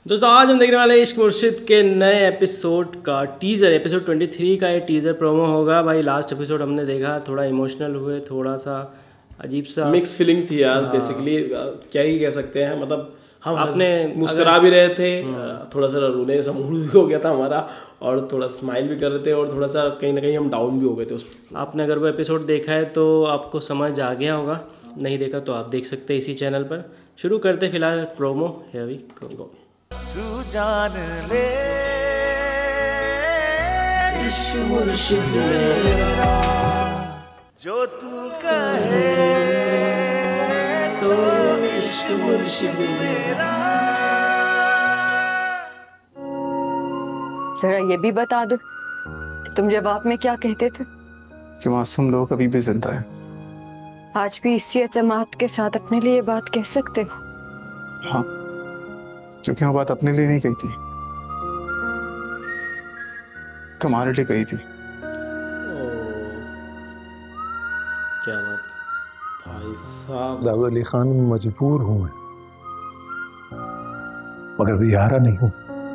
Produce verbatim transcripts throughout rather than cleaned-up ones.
दोस्तों आज हम देखने वाले हैं इश्क मुर्शिद के नए एपिसोड का टीज़र। एपिसोड तेईस का ये टीज़र प्रोमो होगा। भाई लास्ट एपिसोड हमने देखा, थोड़ा इमोशनल हुए, थोड़ा सा अजीब सा मिक्स फीलिंग थी यार। बेसिकली क्या ही कह सकते हैं, मतलब हम आपने मुस्कुरा भी रहे थे, थोड़ा सा रोने सा मूड भी हो गया था हमारा, और थोड़ा स्माइल भी कर रहे थे, और थोड़ा सा कहीं ना कहीं हम डाउन भी हो गए थे उस। आपने अगर वो एपिसोड देखा है तो आपको समझ आ गया होगा, नहीं देखा तो आप देख सकते हैं इसी चैनल पर। शुरू करते फिलहाल प्रोमो है अभी को। तू जान ले इश्क मुर्शिद मेरा, जो तू कहे तो इश्क मुर्शिद मेरा। जरा ये भी बता दो कि तुम जवाब में क्या कहते थे? कि मासूम लोग अभी भी जिंदा है। आज भी इसी एतमाद के साथ अपने लिए बात कह सकते हो? हाँ, क्योंकि वो बात अपने लिए नहीं कही थी, तुम्हारे लिए कही थी। क्या बात भाई साहब, दाऊद अली खान मजबूर हूं मैं, मगर बेहारा नहीं हूं।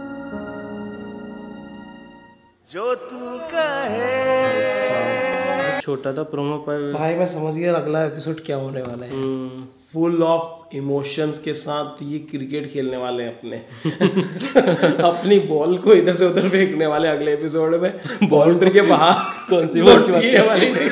जो तू कहे। छोटा था प्रोमो पर भाई मैं समझ गया अगला एपिसोड क्या होने वाला है। फुल ऑफ इमोशंस के साथ ये क्रिकेट खेलने वाले हैं अपने अपनी बॉल को इधर से उधर फेंकने वाले अगले एपिसोड में, बाउंड्री के बाहर। कौन सी बॉल की बात ये वाली नहीं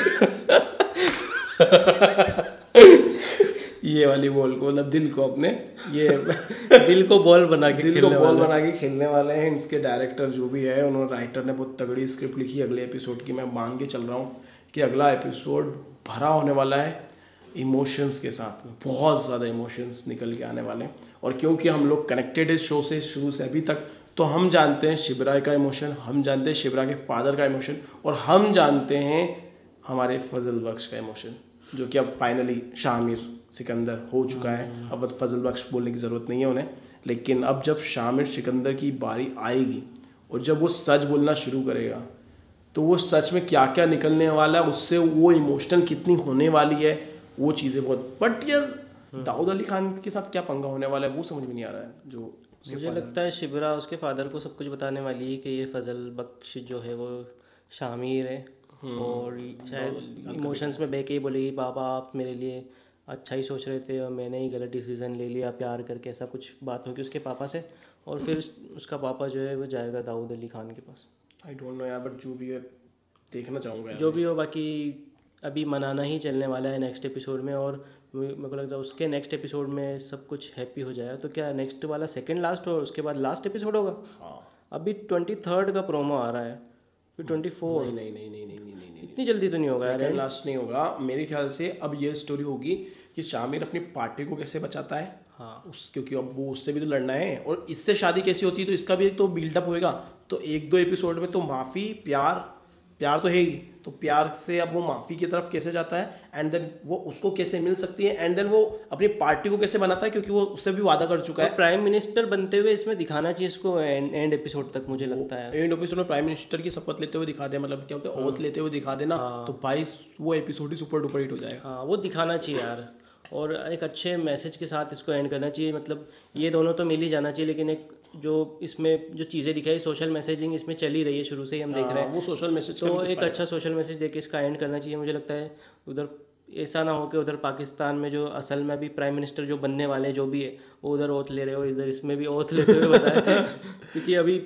ये वाली बॉल को, मतलब दिल को अपने, ये दिल को बॉल बना के दिल को बॉल बना के खेलने वाले हैं। इसके डायरेक्टर जो भी है, उन्होंने राइटर ने बहुत तगड़ी स्क्रिप्ट लिखी है अगले एपिसोड की। मैं मान के चल रहा हूँ कि अगला एपिसोड भरा होने वाला है इमोशंस के साथ में, बहुत ज़्यादा इमोशंस निकल के आने वाले हैं। और क्योंकि हम लोग कनेक्टेड है शो से शुरू से अभी तक, तो हम जानते हैं शिबरा का इमोशन, हम जानते हैं शिबरा के फादर का इमोशन, और हम जानते हैं हमारे फजल बख्श का इमोशन, जो कि अब फाइनली शामिर सिकंदर हो चुका है। अब फजल बख्श बोलने की ज़रूरत नहीं है उन्हें, लेकिन अब जब शामिर सिकंदर की बारी आएगी और जब वो सच बोलना शुरू करेगा, तो वो सच में क्या क्या निकलने वाला है, उससे वो इमोशनल कितनी होने वाली है, वो चीज़ें बहुत। बट यार दाऊद अली खान के साथ क्या पंगा होने वाला है वो समझ में नहीं आ रहा है। जो मुझे लगता है शिबरा उसके फादर को सब कुछ बताने वाली है कि ये फजल बख्श जो है वो शामिर है, और शायद इमोशंस में बह के ही बोलेगी पापा आप मेरे लिए अच्छा ही सोच रहे थे और मैंने ही गलत डिसीजन ले लिया प्यार करके, ऐसा कुछ बात होगी उसके पापा से। और फिर उसका पापा जो है वो जाएगा दाऊद अली खान के पास। आई डोंट नो यार, बट जो भी है देखना चाहूँगा जो भी हो, बाकी अभी मनाना ही चलने वाला है नेक्स्ट एपिसोड में, और मेरे को लगता है उसके नेक्स्ट एपिसोड में सब कुछ हैप्पी हो जाएगा। तो क्या नेक्स्ट वाला सेकंड लास्ट और उसके बाद लास्ट एपिसोड होगा? हाँ, अभी ट्वेंटी थर्ड का प्रोमो आ रहा है, फिर ट्वेंटी फोर। नहीं नहीं नहीं नहीं नहीं नहीं नहीं इतनी जल्दी तो नहीं होगा यार। सेकंड लास्ट नहीं होगा मेरे ख्याल से। अब ये स्टोरी होगी कि शामिर अपनी पार्टी को कैसे बचाता है। हाँ, उस क्योंकि अब वो उससे भी तो लड़ना है, और इससे शादी कैसी होती है, तो इसका भी एक तो बिल्डअप होएगा। तो एक दो एपिसोड में तो माफ़ी प्यार प्यार तो है ही, तो प्यार से अब वो माफ़ी की तरफ कैसे जाता है, एंड देन वो उसको कैसे मिल सकती है, एंड देन वो अपनी पार्टी को कैसे बनाता है, क्योंकि वो उससे भी वादा कर चुका है। प्राइम मिनिस्टर बनते हुए इसमें दिखाना चाहिए इसको एंड एंड एपिसोड तक, मुझे लगता है। एंड एपिसोड में प्राइम मिनिस्टर की शपथ लेते हुए दिखा दे, मतलब क्या होता है, ओथ लेते हुए दिखा देना, तो भाई वो एपिसोड ही सुपर डुपर हिट हो जाएगा। हाँ, वो दिखाना चाहिए यार, और एक अच्छे मैसेज के साथ इसको एंड करना चाहिए। मतलब ये दोनों तो मिल ही जाना चाहिए, लेकिन एक जो इसमें जो चीज़ें दिखाई, सोशल मैसेजिंग इसमें चल ही रही है शुरू से ही, हम देख रहे हैं वो सोशल मैसेज, तो एक अच्छा सोशल मैसेज देके इसका एंड करना चाहिए मुझे लगता है। उधर ऐसा ना हो कि उधर पाकिस्तान में जो असल में अभी प्राइम मिनिस्टर जो बनने वाले जो भी है वो उधर ओथ ले रहे हो, इधर इसमें भी ओथ लेते हुए बताया क्योंकि अभी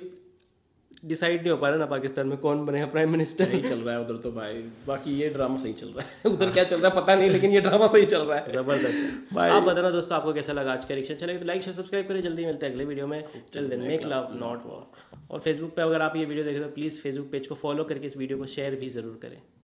डिसाइड नहीं हो पा रहा ना पाकिस्तान में कौन बनेगा प्राइम मिनिस्टर। नहीं चल रहा है उधर तो भाई, बाकी ये ड्रामा सही चल रहा है। उधर क्या चल रहा है पता नहीं, लेकिन ये ड्रामा सही चल रहा है। जबरदस्त भाई। आप बताना दोस्तों आपको कैसा लगा आज का रिएक्शन। चलेगा तो लाइक शेयर सब्सक्राइब करें। जल्दी मिलते हैं अगले वीडियो में। Till then make love not war. और फेसबुक पे अगर आप ये वीडियो देख रहे हो तो प्लीज़ फेसबुक पेज को फॉलो करके इस वीडियो को शेयर भी ज़रूर करें।